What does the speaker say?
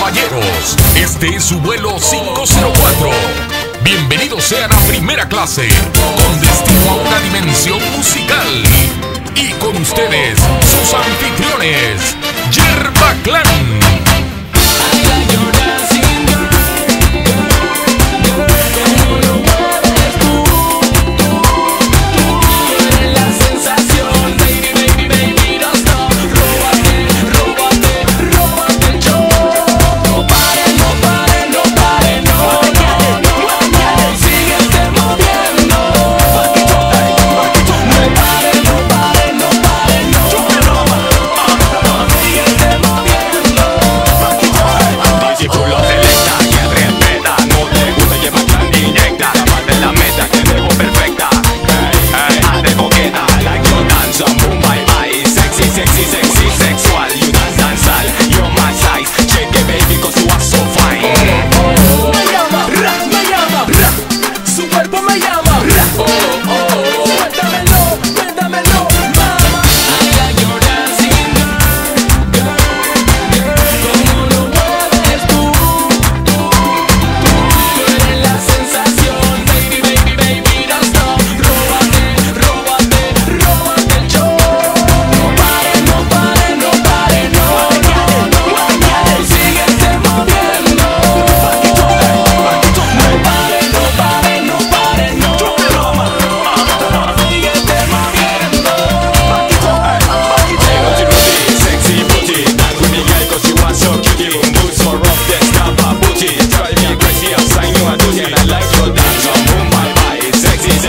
caballeros, este es su vuelo 504. Bienvenidos sean a primera clase, con destino a una dimensión musical. Y con ustedes, sus anfitriones, Yerba Clan.